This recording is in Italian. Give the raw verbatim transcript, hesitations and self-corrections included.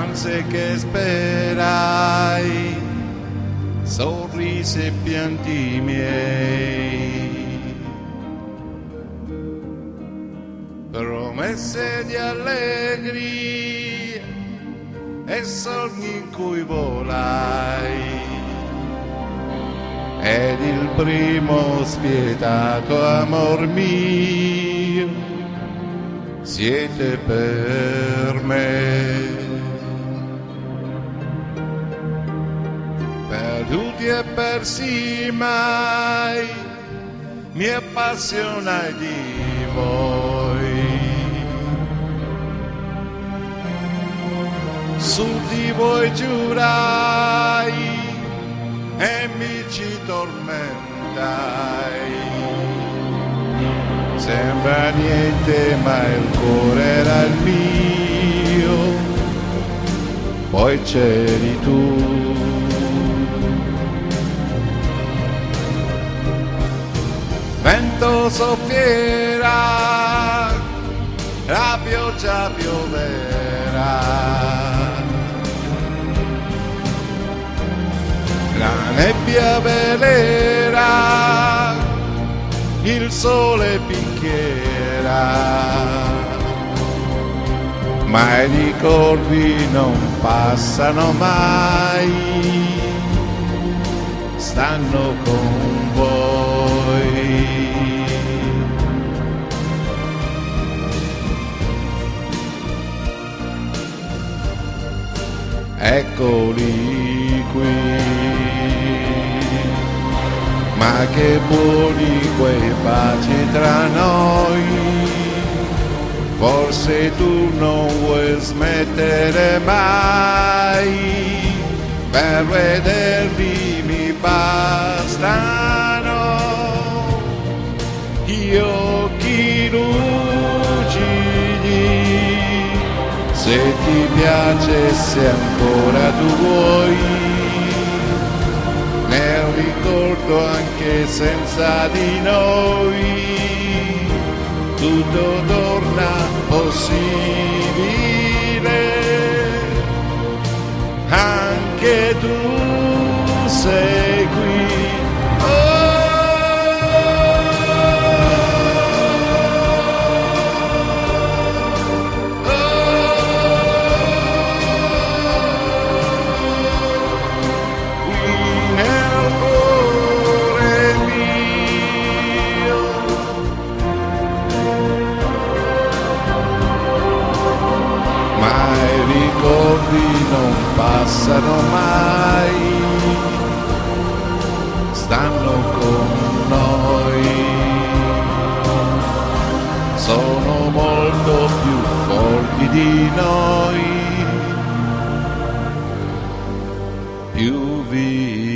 speranze che sperai, sorrisi e pianti miei, promesse di allegria e sogni in cui volai, ed il primo spietato amor mio siete per me. Perduti e persi mai mi appassionai di voi, su di voi giurai e mi ci tormentai. Sembra niente ma il cuore era il mio, poi c'eri tu. Vento soffierà, la pioggia pioverà, la nebbia velerà, il sole picchierà, ma i ricordi non passano mai, stanno con voi. Eccoli qui, ma che buoni quei baci tra noi, forse tu non vuoi smettere mai, per vederli mi bastano gli occhi lucidi, se ti piace, se ancora tu vuoi, ne ricordo anche senza di noi, tutto torna possibile, anche tu sei qui. Non passano mai, stanno con noi, sono molto più forti di noi, più vivi.